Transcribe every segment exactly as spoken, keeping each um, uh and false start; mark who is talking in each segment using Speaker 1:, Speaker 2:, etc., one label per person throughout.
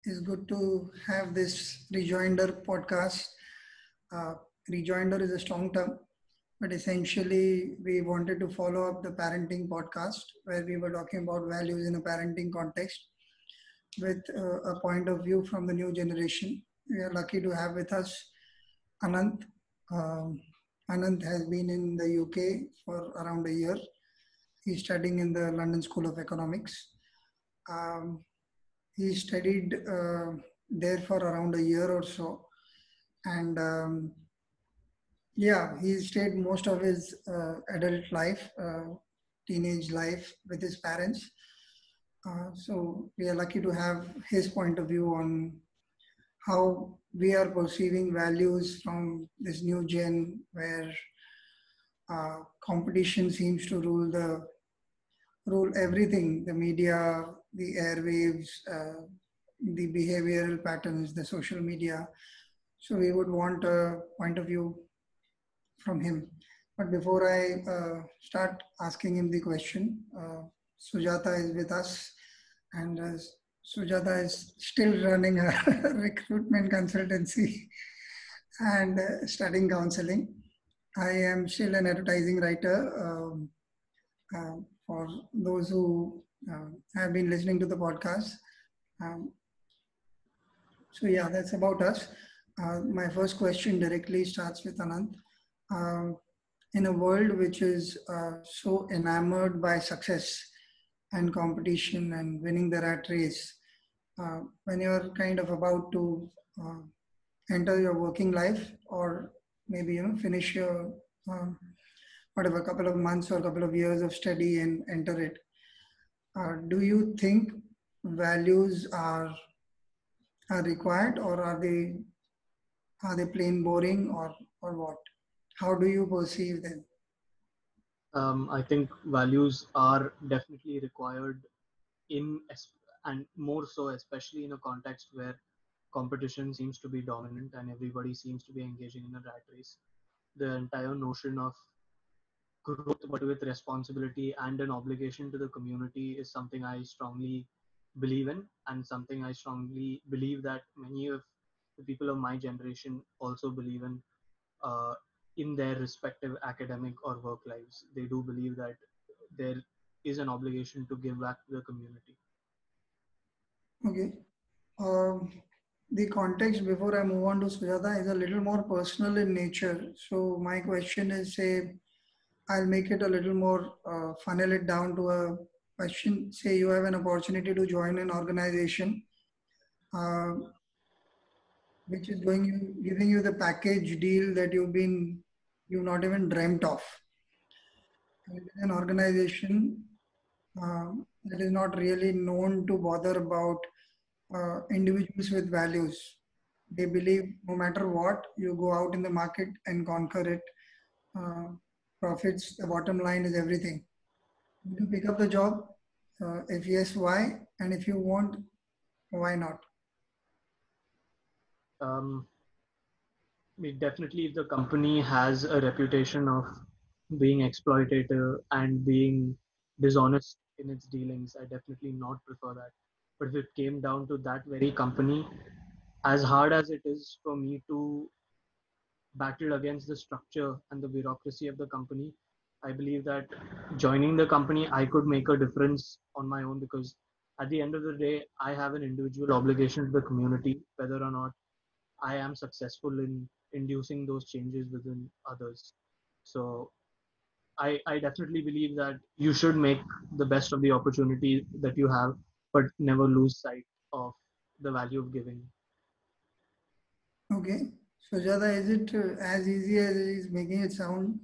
Speaker 1: It's good to have this Rejoinder podcast. Uh, Rejoinder is a strong term, but essentially, we wanted to follow up the parenting podcast where we were talking about values in a parenting context with uh, a point of view from the new generation. We are lucky to have with us Anant. Um, Anant has been in the U K for around a year. He's studying in the London School of Economics. Um, he studied uh, there for around a year or so, and um, yeah, he stayed most of his uh, adult life, uh, teenage life with his parents. Uh, so we are lucky to have his point of view on how we are perceiving values from this new gen where uh, competition seems to rule the rule everything, the media, the airwaves, uh, the behavioral patterns, the social media. So we would want a point of view from him. But before I uh, start asking him the question, uh, Sujata is with us, and uh, Sujata is still running a recruitment consultancy and uh, studying counseling. I am still an advertising writer. Um, uh, for those who uh, have been listening to the podcast. Um, so yeah, that's about us. Uh, my first question directly starts with Anant. Um, in a world which is uh, so enamored by success and competition and winning the rat race, uh, when you're kind of about to uh, enter your working life or maybe you know finish your um, whatever couple of months or couple of years of study and enter it, uh, do you think values are are required, or are they are they plain boring, or or what? How do you perceive them?
Speaker 2: Um, I think values are definitely required in, es- and more so, especially in a context where competition seems to be dominant and everybody seems to be engaging in a rat race. The entire notion of growth, but with responsibility and an obligation to the community, is something I strongly believe in, and something I strongly believe that many of the people of my generation also believe in. Uh, in their respective academic or work lives, they do believe that there is an obligation to give back to the community.
Speaker 1: Okay. Um, the context before I move on to Sujata is a little more personal in nature. So my question is, say, I'll make it a little more, uh, funnel it down to a question. Say you have an opportunity to join an organization, uh, which is going you giving you the package deal that you've been you've not even dreamt of. And it is an organization uh, that is not really known to bother about uh, individuals with values. They believe no matter what, you go out in the market and conquer it. Uh, Profits, the bottom line is everything. You pick up the job. Uh, if yes, why? And if you want, why not?
Speaker 2: Um, it definitely, if the company has a reputation of being exploitative and being dishonest in its dealings, I definitely not prefer that. But if it came down to that very company, as hard as it is for me to battle against the structure and the bureaucracy of the company, I believe that joining the company, I could make a difference on my own, because at the end of the day, I have an individual obligation to the community, whether or not I am successful in inducing those changes within others. So I, I definitely believe that you should make the best of the opportunity that you have, but never lose sight of the value of giving.
Speaker 1: Okay. Sujata, is it uh, as easy as it is making it sound?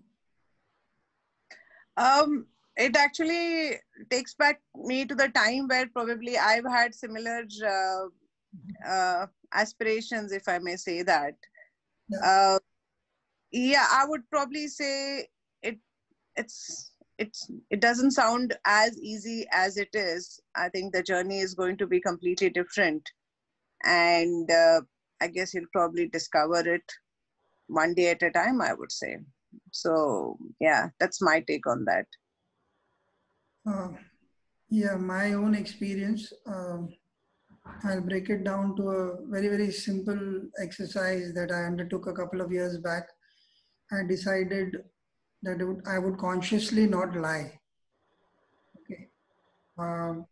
Speaker 3: Um, it actually takes back me to the time where probably I've had similar uh, uh, aspirations, if I may say that.
Speaker 1: Yeah.
Speaker 3: Uh, yeah, I would probably say it. It's it's it doesn't sound as easy as it is. I think the journey is going to be completely different, and uh, I guess you'll probably discover it one day at a time, I would say. So yeah, that's my take on that.
Speaker 1: Uh, yeah, my own experience. Um, I'll break it down to a very, very simple exercise that I undertook a couple of years back. I decided that I would, I would consciously not lie. Okay. Um,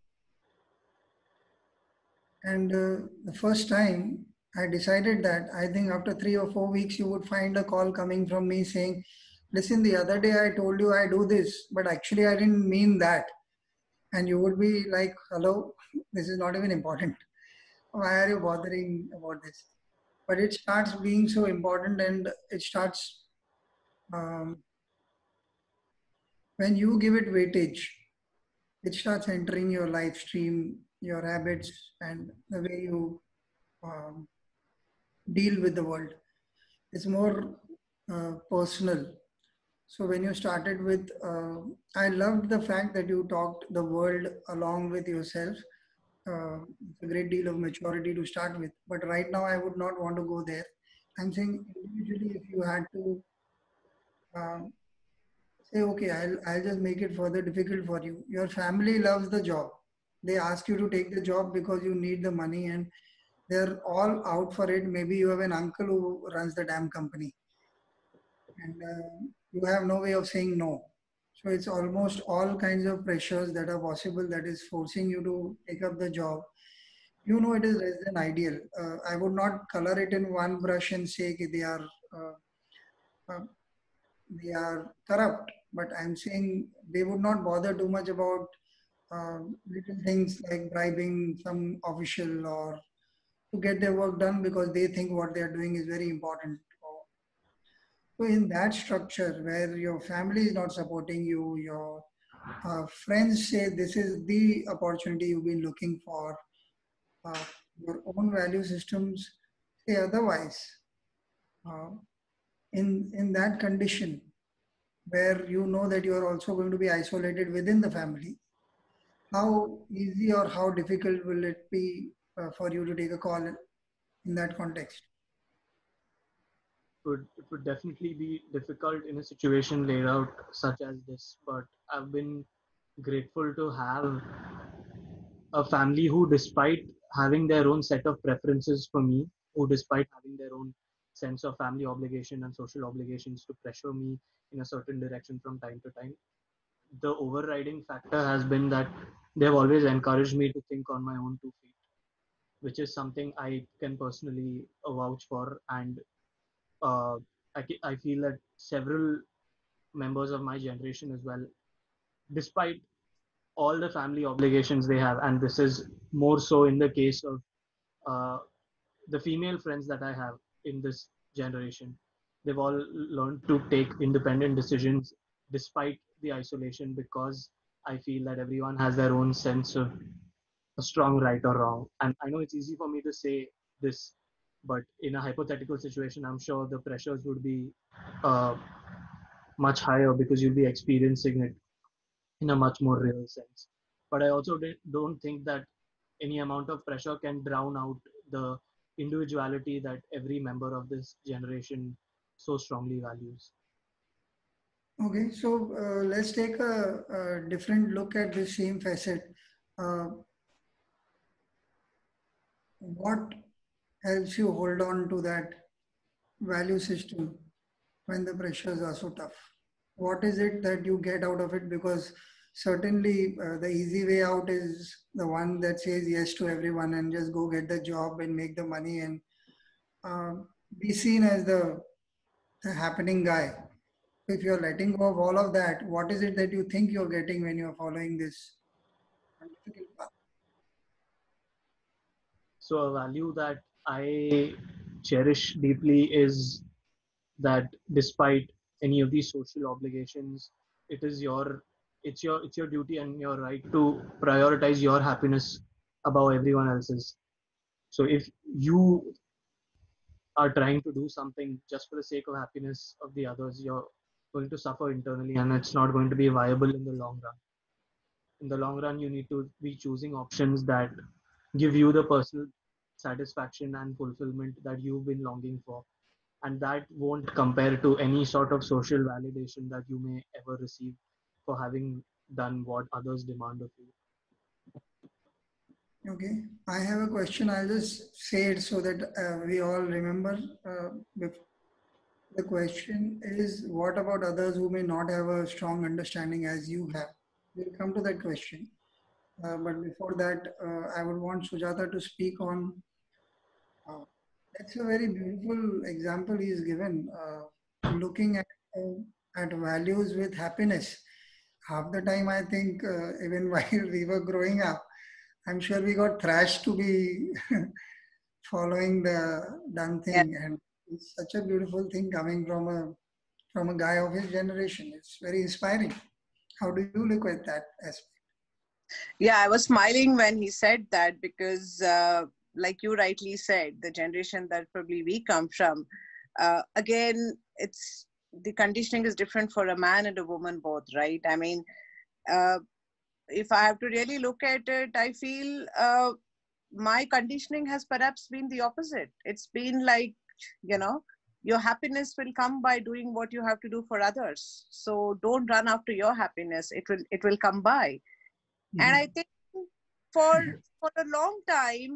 Speaker 1: and uh, the first time I decided that, I think after three or four weeks, you would find a call coming from me saying, listen, the other day I told you I do this, but actually I didn't mean that. And you would be like, hello, this is not even important. Why are you bothering about this? But it starts being so important, and it starts um, when you give it weightage, it starts entering your life stream, your habits, and the way you um, deal with the world. It's more uh, personal. So when you started with, uh, I loved the fact that you talked the world along with yourself. Uh, it's a great deal of maturity to start with. But right now, I would not want to go there. I'm saying individually, if you had to um, say, okay, I'll, I'll just make it further difficult for you. Your family loves the job. They ask you to take the job because you need the money and they're all out for it. Maybe you have an uncle who runs the damn company and uh, you have no way of saying no. So it's almost all kinds of pressures that are possible that is forcing you to take up the job. You know it is less than ideal. Uh, I would not color it in one brush and say कि they are uh, uh, they are corrupt, but I'm saying they would not bother too much about uh, little things like bribing some official or to get their work done because they think what they are doing is very important. So in that structure where your family is not supporting you, your uh, friends say this is the opportunity you've been looking for, uh, your own value systems say otherwise. Uh, in, in that condition, where you know that you are also going to be isolated within the family, how easy or how difficult will it be uh, for you to take a call in that context?
Speaker 2: Would it would definitely be difficult in a situation laid out such as this, but I've been grateful to have a family who, despite having their own set of preferences for me, who, despite having their own sense of family obligation and social obligations to pressure me in a certain direction from time to time, the overriding factor has been that they have always encouraged me to think on my own two feet, which is something I can personally vouch for. And uh, I, I feel that several members of my generation as well, despite all the family obligations they have, and this is more so in the case of uh, the female friends that I have in this generation, they've all learned to take independent decisions despite the isolation, because I feel that everyone has their own sense of a strong right or wrong. And I know it's easy for me to say this, but in a hypothetical situation, I'm sure the pressures would be uh, much higher because you'll be experiencing it in a much more real sense. But I also don't think that any amount of pressure can drown out the individuality that every member of this generation so strongly values.
Speaker 1: Okay, so uh, let's take a, a different look at the same facet. Uh, what helps you hold on to that value system when the pressures are so tough? What is it that you get out of it? Because certainly uh, the easy way out is the one that says yes to everyone and just go get the job and make the money and uh, be seen as the, the happening guy. If you're letting go of all of that, what is it that you think you're getting when you're following this difficult path?
Speaker 2: So, a value that I cherish deeply is that despite any of these social obligations, it is your it's your it's your duty and your right to prioritize your happiness above everyone else's. So if you are trying to do something just for the sake of happiness of the others, you're going to suffer internally and it's not going to be viable in the long run. In the long run, you need to be choosing options that give you the personal satisfaction and fulfillment that you've been longing for. And that won't compare to any sort of social validation that you may ever receive for having done what others demand of you.
Speaker 1: Okay, I have a question. I'll just say it so that uh, we all remember. Uh, bef- the question is, what about others who may not have a strong understanding as you have? We'll come to that question. Uh, but before that, uh, I would want Sujata to speak on. Uh, that's a very beautiful example he's given. Uh, looking at uh, at values with happiness. Half the time, I think, uh, even while we were growing up, I'm sure we got thrashed to be following the done
Speaker 3: Yeah.
Speaker 1: thing, and it's such a beautiful thing coming from a from a guy of his generation. It's very inspiring. How do you look at that aspect?
Speaker 3: Yeah, I was smiling when he said that because, uh, like you rightly said, the generation that probably we come from, uh, again, it's the conditioning is different for a man and a woman both, right? I mean, uh, if I have to really look at it, I feel uh, my conditioning has perhaps been the opposite. It's been like, you know, your happiness will come by doing what you have to do for others. So don't run after your happiness. It will it will come by. And I
Speaker 1: Mhm.
Speaker 3: think for for a long time,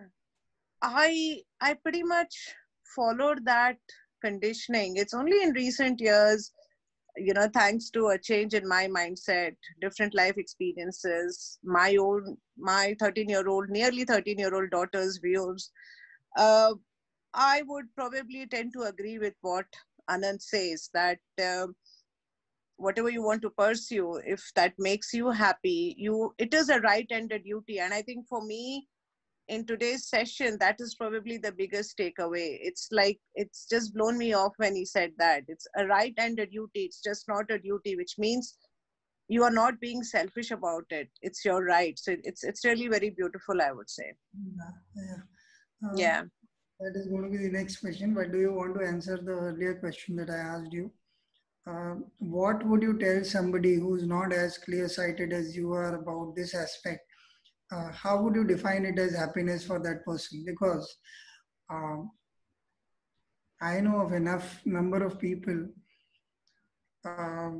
Speaker 3: I I pretty much followed that conditioning. It's only in recent years, you know, thanks to a change in my mindset, different life experiences, my own, my thirteen year old, nearly thirteen year old daughter's views, uh, I would probably tend to agree with what Anand says that uh, whatever you want to pursue, if that makes you happy, you it is a right and a duty. And I think for me, in today's session, that is probably the biggest takeaway. It's like it's just blown me off when he said that it's a right and a duty. It's just not a duty, which means you are not being selfish about it. It's your right. So it's it's really very beautiful, I would say.
Speaker 1: Yeah, yeah. Uh,
Speaker 3: Yeah.
Speaker 1: that is going to be the next question. But do you want to answer the earlier question that I asked you? Uh, what would you tell somebody who's not as clear-sighted as you are about this aspect? Uh, how would you define it as happiness for that person? Because um, I know of enough number of people um,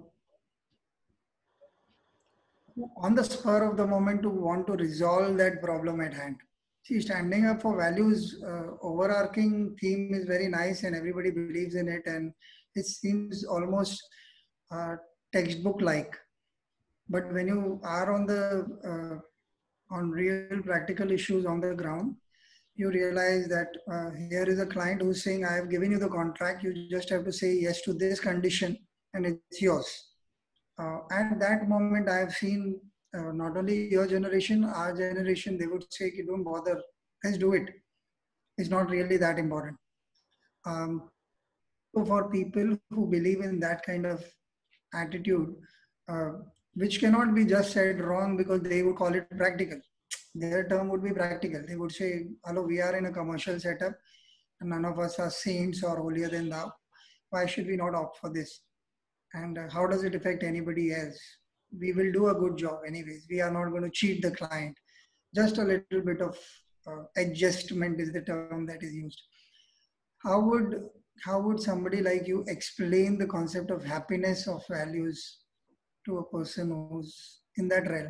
Speaker 1: who on the spur of the moment to want to resolve that problem at hand. See, standing up for values, uh, overarching theme is very nice and everybody believes in it, and it seems almost uh, textbook like. But when you are on the uh, on real practical issues on the ground, you realize that uh, here is a client who's saying, I have given you the contract, you just have to say yes to this condition and it's yours. Uh, at that moment, I have seen uh, not only your generation, our generation, they would say, don't bother, let's do it. It's not really that important. Um, so for people who believe in that kind of attitude, uh, which cannot be just said wrong because they would call it practical. Their term would be practical. They would say, hello, we are in a commercial setup and none of us are saints or holier than thou. Why should we not opt for this? And uh, how does it affect anybody else? We will do a good job anyways. We are not going to cheat the client. Just a little bit of uh, adjustment is the term that is used. How would how would somebody like you explain the concept of happiness of values to a person who's in that realm?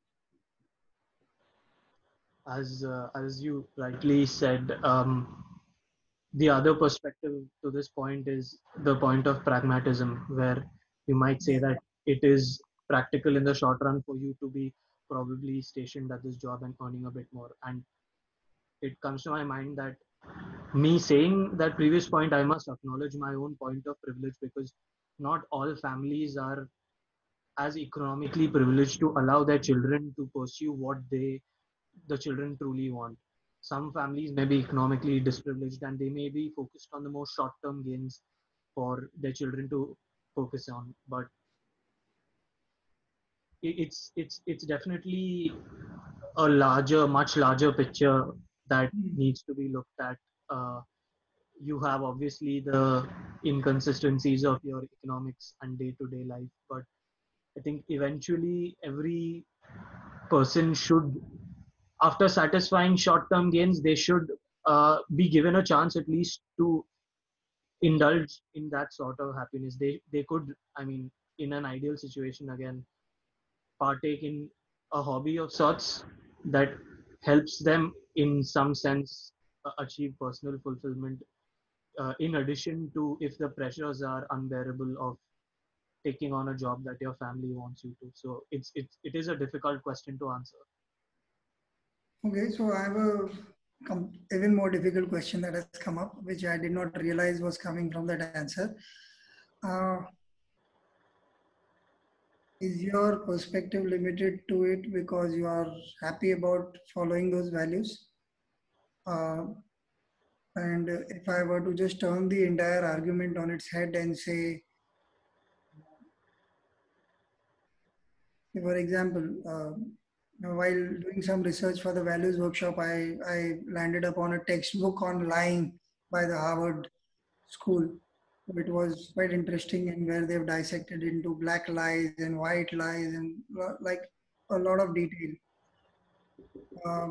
Speaker 2: As uh, as you rightly said, um, the other perspective to this point is the point of pragmatism, where you might say
Speaker 1: Yeah.
Speaker 2: that it is practical in the short run for you to be probably stationed at this job and earning a bit more. And it comes to my mind that me saying that previous point, I must acknowledge my own point of privilege, because not all families are as economically privileged to allow their children to pursue what they the children truly want. Some families may be economically disprivileged and they may be focused on the more short term gains for their children to focus on. But it's it's it's definitely a larger, much larger picture that
Speaker 1: Mm.
Speaker 2: needs to be looked at. Uh, you have obviously the inconsistencies of your economics and day to day life, but I think eventually every person should, after satisfying short term gains, they should uh, be given a chance at least to indulge in that sort of happiness. They they could, I mean, in an ideal situation again, partake in a hobby of sorts that helps them in some sense uh, achieve personal fulfillment, uh, in addition to if the pressures are unbearable of taking on a job that your family wants you to. So it's it's it is a difficult question to answer.
Speaker 1: Okay, so I have a com- even more difficult question that has come up, which I did not realize was coming from that answer. Uh, is your perspective limited to it because you are happy about following those values? Uh, and if I were to just turn the entire argument on its head and say, for example, uh, while doing some research for the values workshop, I, I landed upon a textbook on lying by the Harvard School. It was quite interesting, and where they've dissected into black lies and white lies and lo- like a lot of detail. Um,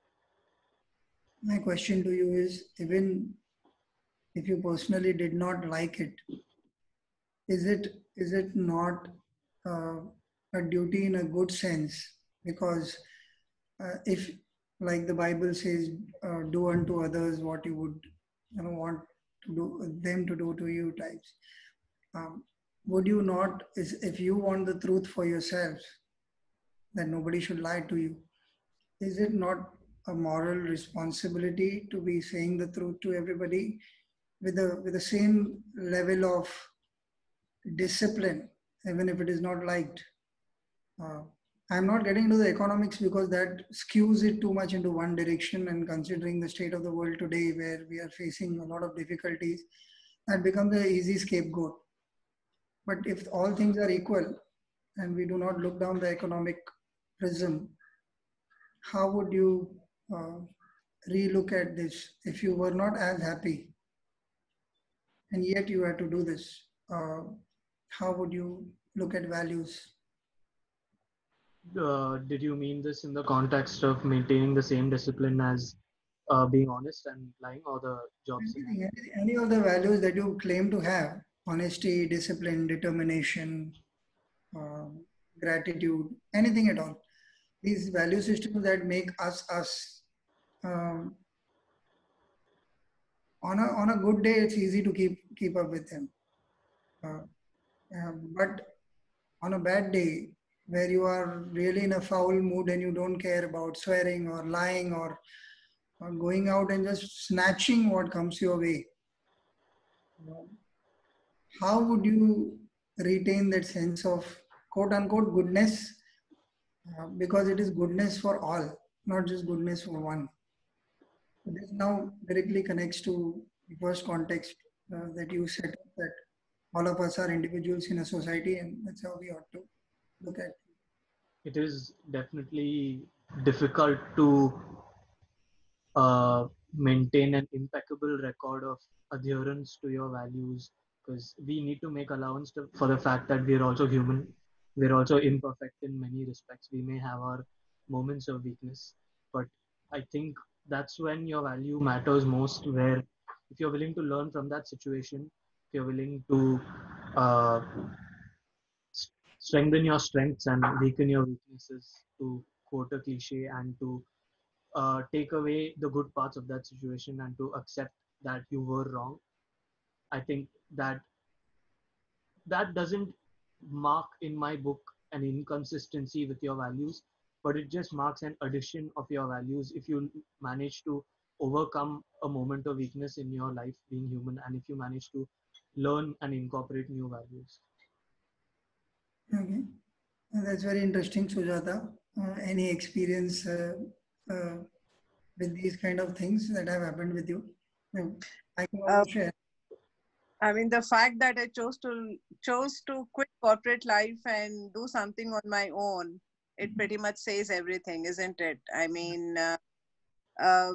Speaker 1: my question to you is, even if you personally did not like it, is it is it not uh, a duty in a good sense? Because uh, if, like the Bible says, uh, do unto others what you would, you know, want to do them to do to you types. Um, would you not, is, if you want the truth for yourself, that nobody should lie to you, is it not a moral responsibility to be saying the truth to everybody with the with the same level of discipline, even if it is not liked? Uh, I'm not getting into the economics because that skews it too much into one direction. And considering the state of the world today, where we are facing a lot of difficulties, that becomes an easy scapegoat. But if all things are equal and we do not look down the economic prism, how would you uh, relook at this if you were not as happy and yet you had to do this? Uh, how would you look at values?
Speaker 2: Uh, did you mean this in the context of maintaining the same discipline as uh, being honest and lying, or the job
Speaker 1: Anything,
Speaker 2: scenario?
Speaker 1: any, any of the values that you claim to have: honesty, discipline, determination, uh, gratitude, anything at all. These value systems that make us us. Um, on a on a good day, it's easy to keep keep up with them. Uh, uh, but on a bad day, where you are really in a foul mood and you don't care about swearing or lying or, or going out and just snatching what comes your way, how would you retain that sense of quote unquote goodness? Uh, because it is goodness for all, not just goodness for one. This now directly connects to the first context uh, that you set up, that all of us are individuals in a society, and that's how we ought to look at.
Speaker 2: It is definitely difficult to uh, maintain an impeccable record of adherence to your values, because we need to make allowance to, for the fact that we're also human. We're also imperfect in many respects. We may have our moments of weakness, but I think that's when your value matters most, where if you're willing to learn from that situation, if you're willing to uh, strengthen your strengths and weaken your weaknesses, to quote a cliche, and to uh, take away the good parts of that situation and to accept that you were wrong. I think that that doesn't mark in my book an inconsistency with your values, but it just marks an addition of your values if you manage to overcome a moment of weakness in your life being human, and if you manage to learn and incorporate new values.
Speaker 1: Okay, uh, that's very interesting, Sujata. Uh, any experience uh, uh, with these kind of things that have happened with you? No, I can
Speaker 3: Uh,
Speaker 1: also share.
Speaker 3: I mean, the fact that I chose to chose to quit corporate life and do something on my own, it pretty much says everything, isn't it? I mean, uh, uh,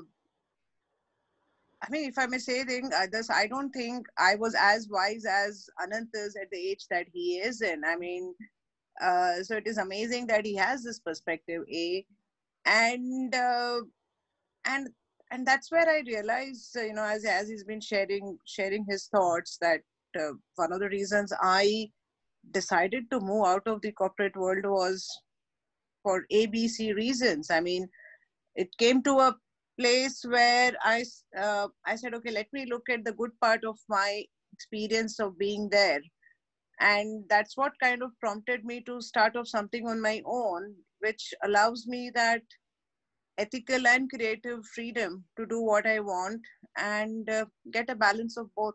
Speaker 3: I mean, if I may say thing, uh, this, I don't think I was as wise as Anant is at the age that he is in. I mean, uh, so it is amazing that he has this perspective, A, and uh, and and that's where I realized, uh, you know, as as he's been sharing sharing his thoughts, that uh, one of the reasons I decided to move out of the corporate world was for A B C reasons. I mean, it came to a place where I, uh, I said, okay, let me look at the good part of my experience of being there. And that's what kind of prompted me to start off something on my own, which allows me that ethical and creative freedom to do what I want and uh, get a balance of both.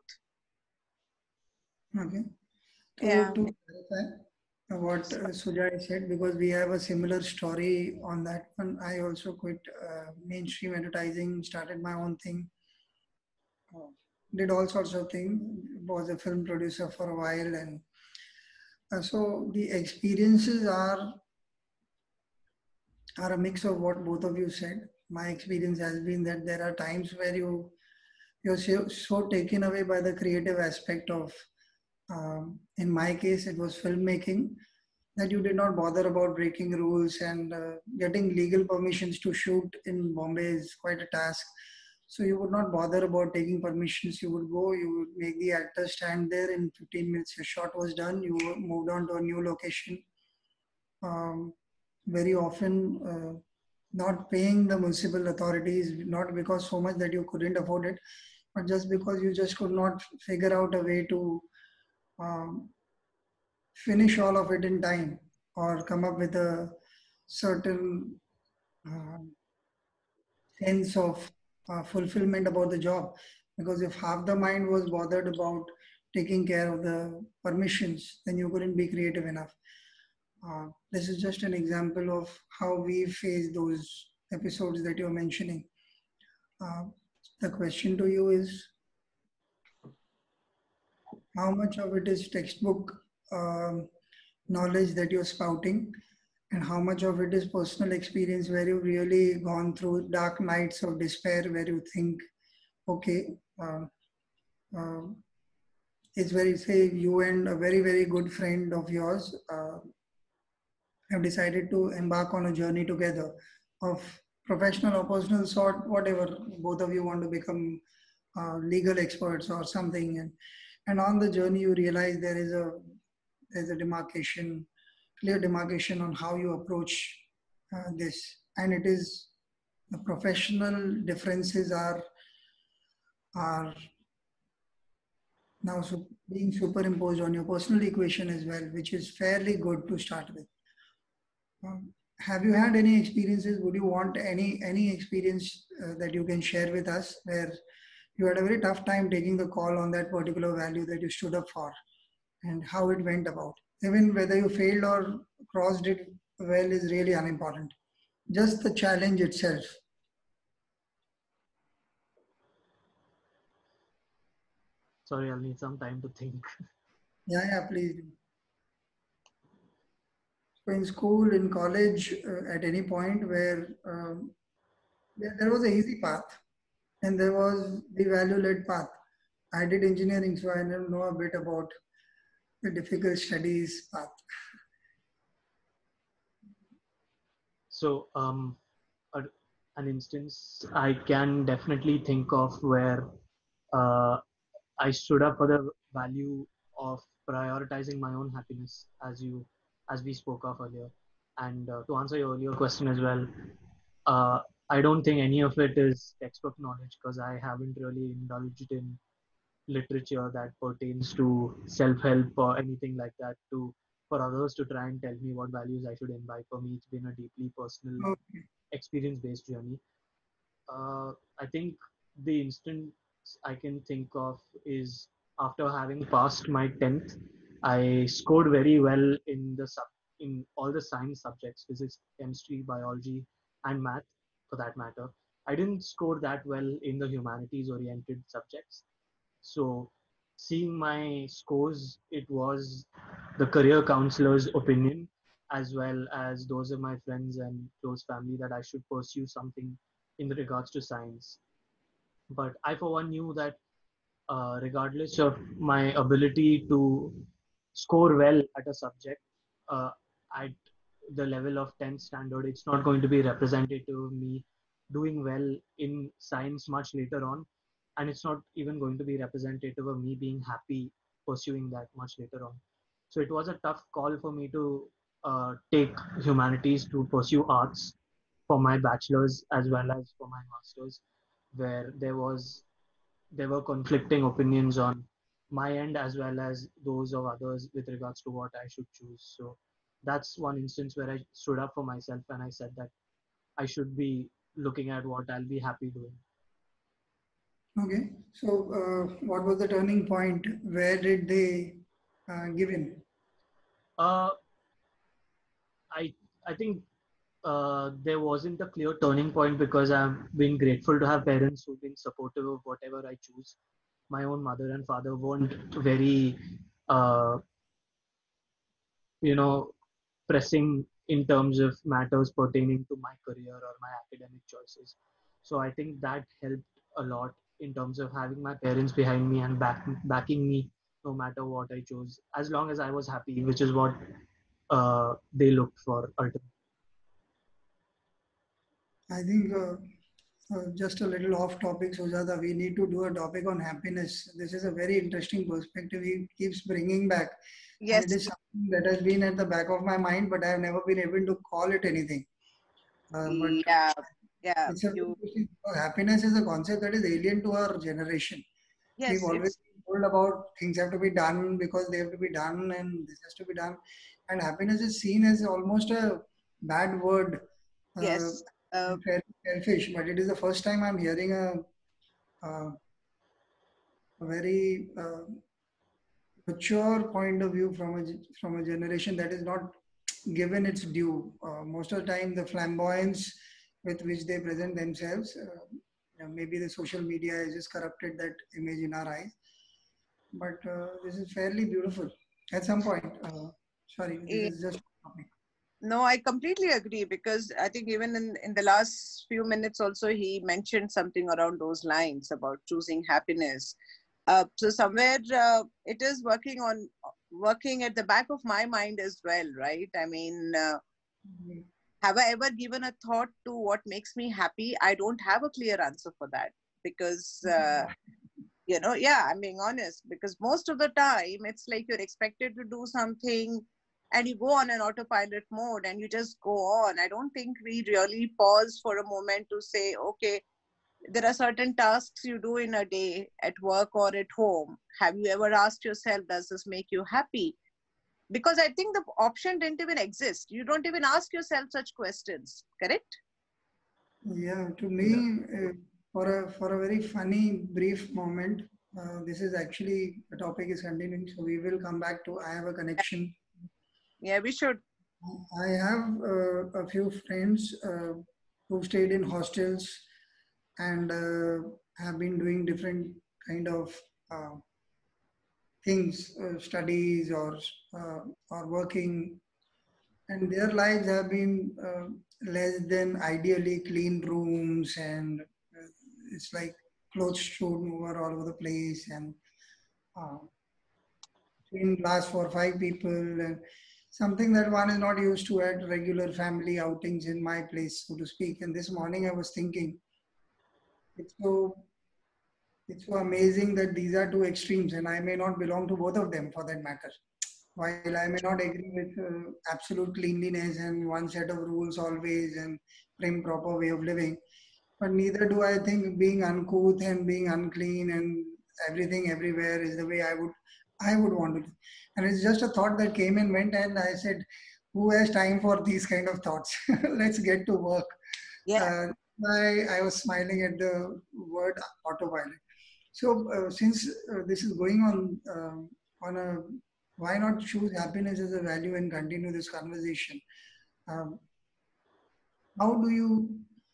Speaker 1: Okay. So
Speaker 3: Yeah.
Speaker 1: to clarify what uh, Sujay said, because we have a similar story on that one. I also quit uh, mainstream advertising, started my own thing, uh, did all sorts of things, was a film producer for a while. And uh, so the experiences are, are a mix of what both of you said. My experience has been that there are times where you, you're so, so taken away by the creative aspect of, um, in my case, it was filmmaking, that you did not bother about breaking rules, and uh, getting legal permissions to shoot in Bombay is quite a task. So you would not bother about taking permissions. You would go, you would make the actor stand there. In fifteen minutes, your shot was done. You moved on to a new location. Um, very often, uh, not paying the municipal authorities, not because so much that you couldn't afford it, but just because you just could not figure out a way to um, finish all of it in time, or come up with a certain uh, sense of uh, fulfillment about the job. Because if half the mind was bothered about taking care of the permissions, then you couldn't be creative enough. Uh, this is just an example of how we face those episodes that you're mentioning. Uh, the question to you is, how much of it is textbook um, knowledge that you're spouting, and how much of it is personal experience where you've really gone through dark nights of despair, where you think, okay, uh, uh, it's very, say, you and a very, very good friend of yours uh, have decided to embark on a journey together of professional or personal sort, whatever. Both of you want to become uh, legal experts or something, and and on the journey you realize there is a there's a demarcation, clear demarcation on how you approach uh, this, and it is the professional differences are are now su- being superimposed on your personal equation as well, which is fairly good to start with. Um, have you had any experiences? Would you want any any experience uh, that you can share with us where you had a very tough time taking the call on that particular value that you stood up for, and how it went about? Even whether you failed or crossed it well is really unimportant. Just the challenge itself.
Speaker 2: Sorry, I'll need some time to think.
Speaker 1: Yeah, yeah, please. So in school, in college, uh, at any point where um, there, there was an easy path and there was the value-led path. I did engineering, so I know a bit about the difficult studies path.
Speaker 2: So, um, a, an instance I can definitely think of where uh, I stood up for the value of prioritizing my own happiness, as you, as we spoke of earlier. And uh, to answer your earlier question as well, uh, I don't think any of it is textbook knowledge, because I haven't really indulged in literature that pertains to self-help or anything like that to for others to try and tell me what values I should imbibe. For me, it's been a deeply personal,
Speaker 1: Okay.
Speaker 2: experience-based journey. Uh, I think the instance I can think of is after having passed my tenth, I scored very well in the sub in all the science subjects: physics, chemistry, biology, and math, for that matter. I didn't score that well in the humanities-oriented subjects. So, seeing my scores, it was the career counselor's opinion, as well as those of my friends and close family, that I should pursue something in regards to science. But I, for one, knew that uh, regardless of my ability to score well at a subject uh, at the level of tenth standard, it's not going to be representative of me doing well in science much later on. And it's not even going to be representative of me being happy pursuing that much later on. So it was a tough call for me to uh, take humanities to pursue arts. for my bachelor's as well as for my master's, where there was there were conflicting opinions on my end as well as those of others with regards to what I should choose. So that's one instance where I stood up for myself and I said that I should be looking at what I'll be happy doing.
Speaker 1: Okay. So, uh, what was the turning point? Where did they uh, give in?
Speaker 2: Uh, I I think uh, there wasn't a clear turning point because I've been grateful to have parents who've been supportive of whatever I choose. My own mother and father weren't very, uh, you know, pressing in terms of matters pertaining to my career or my academic choices. So I think that helped a lot in terms of having my parents behind me and back, backing me no matter what I chose, as long as I was happy, which is what uh, they looked for ultimately.
Speaker 1: I think uh, uh, just a little off topic, Sujata. We need to do a topic on happiness. This is a very interesting perspective. He keeps bringing back, and it
Speaker 3: Yes.
Speaker 1: is something that has been at the back of my mind, but I have never been able to call it anything. Uh, but
Speaker 3: Yeah. Yeah.
Speaker 1: it's a very
Speaker 3: You.
Speaker 1: interesting. Happiness is a concept that is alien to our generation. We've
Speaker 3: Yes.
Speaker 1: always
Speaker 3: It's.
Speaker 1: been told about things have to be done because they have to be done and this has to be done. And happiness is seen as almost a bad word, uh,
Speaker 3: Yes. Uh,
Speaker 1: and fairly selfish. But it is the first time I'm hearing a, a, a very uh, mature point of view from a from a generation that is not given its due. Uh, most of the time, the flamboyance with which they present themselves, uh, you know, maybe the social media has just corrupted that image in our eyes. But uh, this is fairly beautiful. At some point, uh, sorry, this
Speaker 3: eh,
Speaker 1: is just a topic.
Speaker 3: no, I completely agree because I think even in, in the last few minutes also he mentioned something around those lines about choosing happiness. Uh, so somewhere uh, it is working on working at the back of my mind as well, right? I mean, uh, have I ever given a thought to what makes me happy? I don't have a clear answer for that because, uh, you know, yeah, I'm being honest because most of the time it's like you're expected to do something and you go on an autopilot mode and you just go on. I don't think we really pause for a moment to say, okay, there are certain tasks you do in a day at work or at home. Have you ever asked yourself, does this make you happy? Because I think the option didn't even exist. You don't even ask yourself such questions, correct?
Speaker 1: Yeah, to
Speaker 2: Yeah.
Speaker 1: me, uh, for a for a very funny brief moment, uh, this is actually the topic is continuing, so we will come back to I have a connection.
Speaker 3: Yeah, we should.
Speaker 1: I have uh, a few friends uh, who stayed in hostels and uh, have been doing different kind of uh, things, uh, studies or uh, or working, and their lives have been uh, less than ideally clean rooms, and uh, it's like clothes strewn over all over the place, and uh, twin glass for five people, and something that one is not used to at regular family outings in my place, so to speak. And this morning I was thinking, it's so it's so amazing that these are two extremes, and I may not belong to both of them for that matter. While I may not agree with uh, absolute cleanliness and one set of rules always and prim proper way of living, but neither do I think being uncouth and being unclean and everything everywhere is the way I would I would want to live. And it's just a thought that came and went, and I said, "Who has time for these kind of thoughts? Let's get to work."
Speaker 3: Yeah.
Speaker 1: Uh, I, I was smiling at the word autopilot. So uh, since uh, this is going on um on a why not choose happiness as a value and continue this conversation? Um, how do you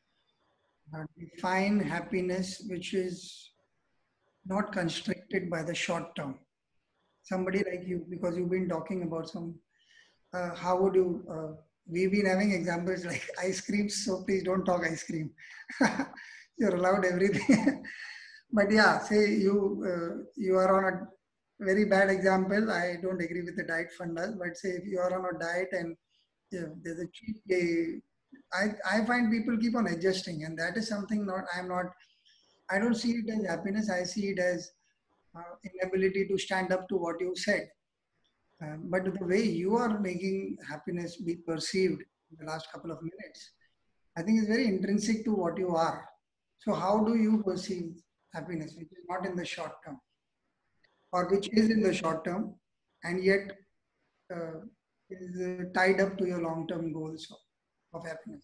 Speaker 1: uh, define happiness which is not constricted by the short term? Somebody like you, because you've been talking about some, uh, how would you? Uh, we've been having examples like ice cream, so please don't talk ice cream. You're allowed everything. But yeah, say you uh, you are on a very bad example. I don't agree with the diet fundas, but say if you are on a diet and yeah, there's a cheat day, I I find people keep on adjusting, and that is something not I'm not. I don't see it as happiness. I see it as uh, inability to stand up to what you said. Uh, but the way you are making happiness be perceived in the last couple of minutes, I think it's very intrinsic to what you are. So how do you perceive happiness, which is not in the short term, or which is in the short term, and yet uh, is uh, tied up to your long-term goals of, of happiness?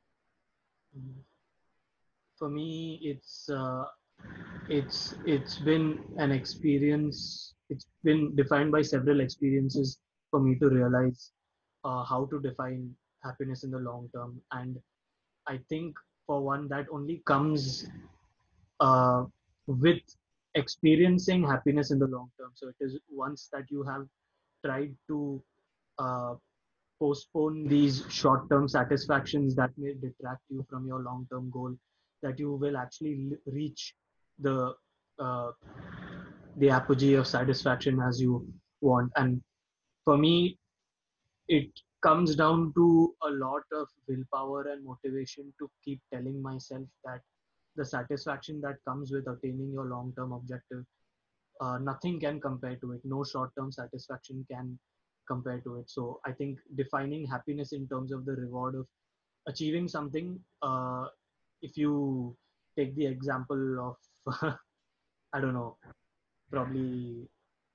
Speaker 2: For me, it's uh, it's it's been an experience. It's been defined by several experiences for me to realize uh, how to define happiness in the long term. And I think for one, that only comes uh, with experiencing happiness in the long term. So it is once that you have tried to uh, postpone these short term satisfactions that may detract you from your long term goal, that you will actually l- reach the uh, the apogee of satisfaction as you want. And for me, it comes down to a lot of willpower and motivation to keep telling myself that the satisfaction that comes with attaining your long term objective, uh, nothing can compare to it. No short term satisfaction can compare to it. So I think defining happiness in terms of the reward of achieving something, uh, if you take the example of, I don't know, probably,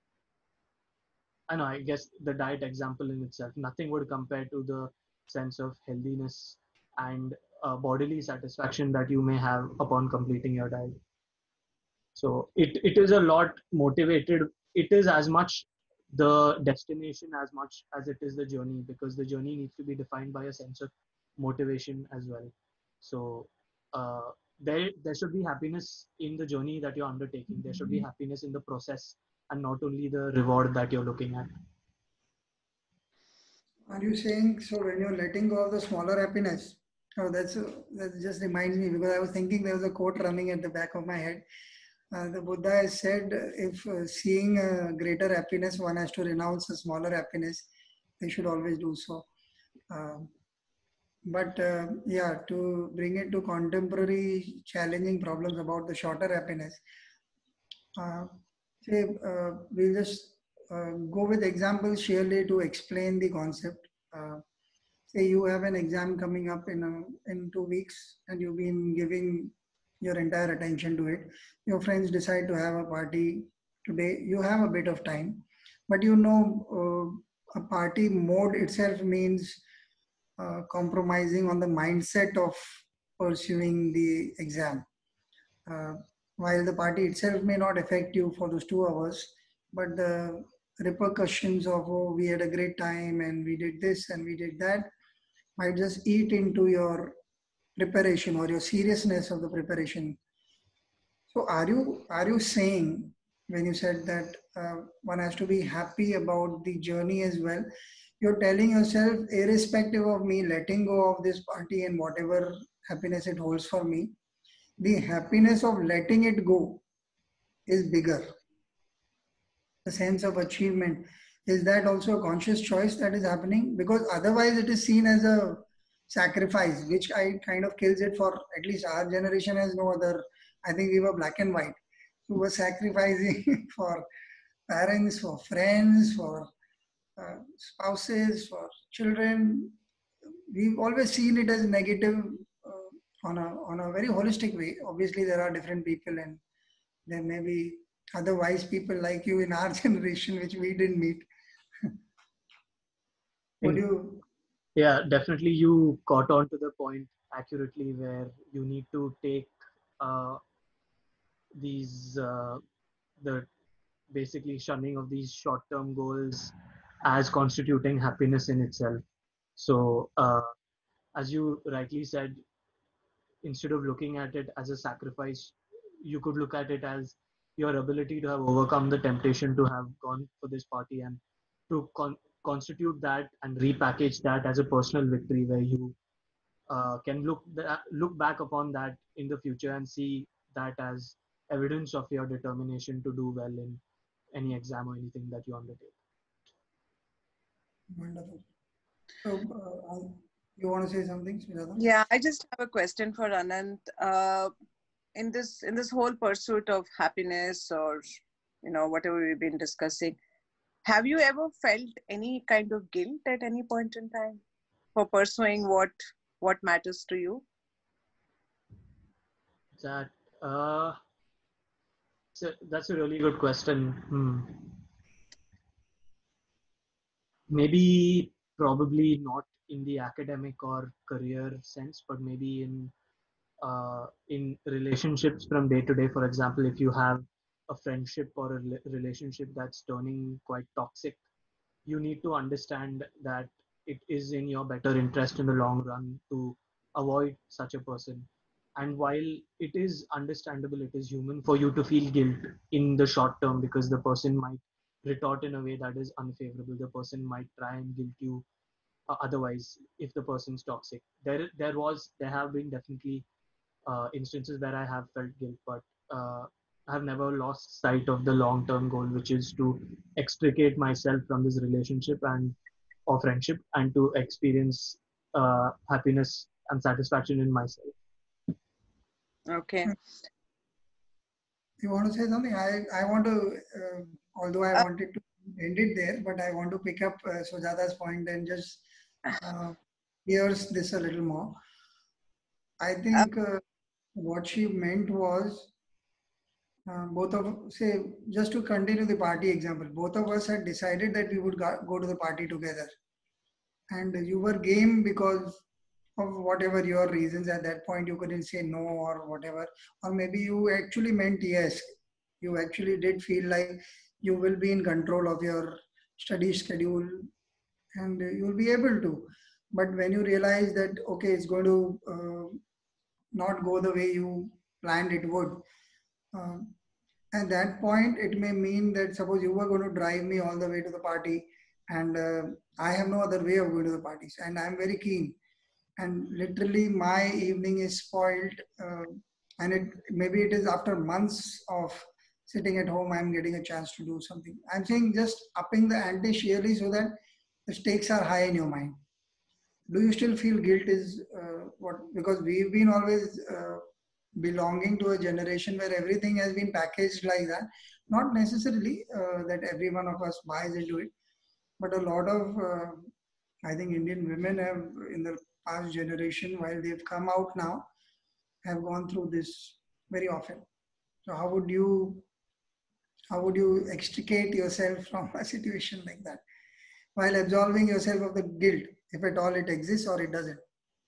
Speaker 2: I know, I guess the diet example in itself, nothing would compare to the sense of healthiness and uh, bodily satisfaction that you may have upon completing your diet. So it, it is a lot motivated. It is as much the destination as much as it is the journey, because the journey needs to be defined by a sense of motivation as well. So uh, there there should be happiness in the journey that you're undertaking. There should be happiness in the process and not only the reward that you're looking at.
Speaker 1: Are you saying so when you're letting go of the smaller happiness? Oh, that's that just reminds me, because I was thinking there was a quote running at the back of my head. Uh, the Buddha has said, if uh, seeing a greater happiness, one has to renounce a smaller happiness. They should always do so. Um, but uh, yeah, to bring it to contemporary challenging problems about the shorter happiness, uh, say uh, we'll just uh, go with examples sheerly to explain the concept. Uh, say you have an exam coming up in a, in two weeks, and you've been giving your entire attention to it. Your friends decide to have a party today. You have a bit of time, but you know uh, a party mode itself means uh, compromising on the mindset of pursuing the exam. Uh, while the party itself may not affect you for those two hours, but the repercussions of, oh, we had a great time and we did this and we did that, might just eat into your preparation or your seriousness of the preparation. So are you are you saying, when you said that uh, one has to be happy about the journey as well, you're telling yourself, irrespective of me letting go of this party and whatever happiness it holds for me, the happiness of letting it go is bigger. The sense of achievement, is that also a conscious choice that is happening? Because otherwise it is seen as a sacrifice, which I kind of kills it. For at least our generation has no other. I think we were black and white. We were sacrificing for parents, for friends, for uh, spouses, for children. We've always seen it as negative uh, on a on a very holistic way. Obviously, there are different people, and there may be other wise people like you in our generation, which we didn't meet. Would you?
Speaker 2: Yeah, definitely you caught on to the point accurately, where you need to take uh, these uh, the basically shunning of these short-term goals as constituting happiness in itself. So uh, as you rightly said, instead of looking at it as a sacrifice, you could look at it as your ability to have overcome the temptation to have gone for this party, and to con- constitute that and repackage that as a personal victory, where you uh, can look the, look back upon that in the future and see that as evidence of your determination to do well in any exam or anything that you undertake.
Speaker 1: Wonderful. So, uh, I- you want to say something, Sujata?
Speaker 3: Yeah, I just have a question for Anant. Uh, in this in this whole pursuit of happiness, or you know whatever we've been discussing, have you ever felt any kind of guilt at any point in time for pursuing what What matters to you?
Speaker 2: That uh, so that's a really good question. Hmm. Maybe probably not in the academic or career sense, but maybe in uh, in relationships from day to day. For example, if you have a friendship or a rela- relationship that's turning quite toxic, you need to understand that it is in your better interest in the long run to avoid such a person. And while it is understandable, it is human for you to feel guilt in the short term because the person might retort in a way that is unfavorable. The person might try and guilt you uh, otherwise if the person's toxic. There, there was, there have been definitely uh, instances where I have felt guilt, but uh, I have never lost sight of the long-term goal, which is to extricate myself from this relationship and or friendship, and to experience uh, happiness and satisfaction in myself.
Speaker 3: Okay.
Speaker 1: You want to say something? I, I want to, uh, although I
Speaker 3: Uh,
Speaker 1: wanted to end it there, but I want to pick up uh, Sujata's point and just uh, pierce this a little more. I
Speaker 3: uh,
Speaker 1: think uh, what she meant was uh, both of, say, just to continue the party example, both of us had decided that we would go, go to the party together. And you were game because of whatever your reasons at that point, you couldn't say no or whatever. Or maybe you actually meant yes. You actually did feel like you will be in control of your study schedule and you'll be able to. But when you realize that, okay, it's going to uh, not go the way you planned it would, uh, at that point, it may mean that suppose you were going to drive me all the way to the party and uh, I have no other way of going to the parties and I'm very keen and literally my evening is spoiled uh, and it maybe it is after months of sitting at home I'm getting a chance to do something. I'm saying just upping the ante sheerly so that the stakes are high in your mind. Do you still feel guilt is uh, what, because we've been always uh, belonging to a generation where everything has been packaged like that, not necessarily uh, that every one of us buys into it, but a lot of uh, I think Indian women have in the past generation while they've come out now have gone through this very often. So how would you how would you extricate yourself from a situation like that while absolving yourself of the guilt, if at all it exists or it doesn't?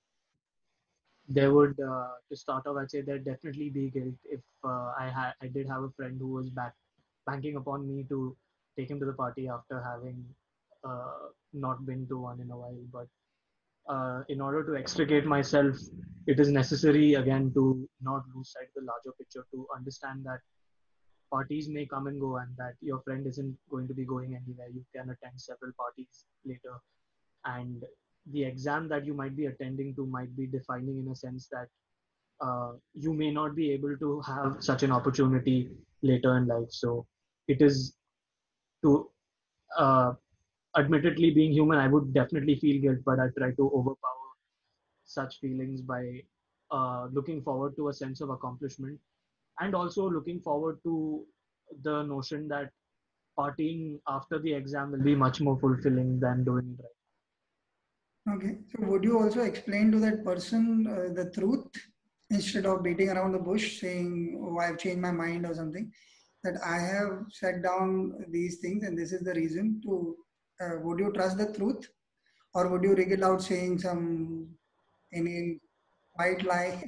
Speaker 2: There would, uh, to start off, I'd say there'd definitely be guilt if uh, I had, I did have a friend who was back banking upon me to take him to the party after having uh, not been to one in a while. But uh, in order to extricate myself, it is necessary again to not lose sight of the larger picture, to understand that parties may come and go and that your friend isn't going to be going anywhere. You can attend several parties later, and the exam that you might be attending to might be defining in a sense that uh, you may not be able to have such an opportunity later in life. So it is to uh, admittedly being human, I would definitely feel guilt, but I try to overpower such feelings by uh, looking forward to a sense of accomplishment, and also looking forward to the notion that partying after the exam will be much more fulfilling than doing it right.
Speaker 1: Okay, so would you also explain to that person uh, the truth instead of beating around the bush saying, oh, I've changed my mind or something, that I have set down these things and this is the reason to, uh, would you trust the truth or would you wriggle out saying some any white lie?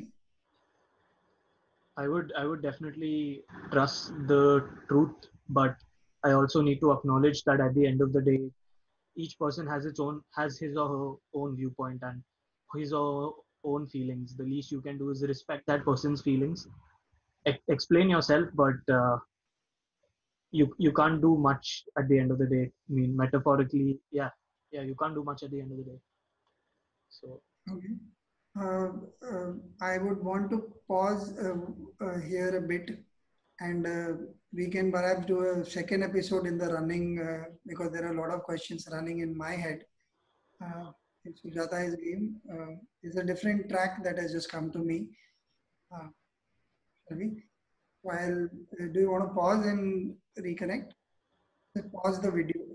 Speaker 2: I would I would definitely trust the truth, but I also need to acknowledge that at the end of the day, each person has its own has his or her own viewpoint and his or her own feelings. The least you can do is respect that person's feelings. E- explain yourself, but uh, you you can't do much at the end of the day. I mean, metaphorically, yeah, yeah, you can't do much at the end of the day. So
Speaker 1: Okay. Uh, uh, I would want to pause uh, uh, here a bit and uh, we can perhaps do a second episode in the running uh, because there are a lot of questions running in my head. Uh, in Sujata's game uh, is a different track that has just come to me. Uh, shall we? While uh, do you want to pause and reconnect? Just pause the video.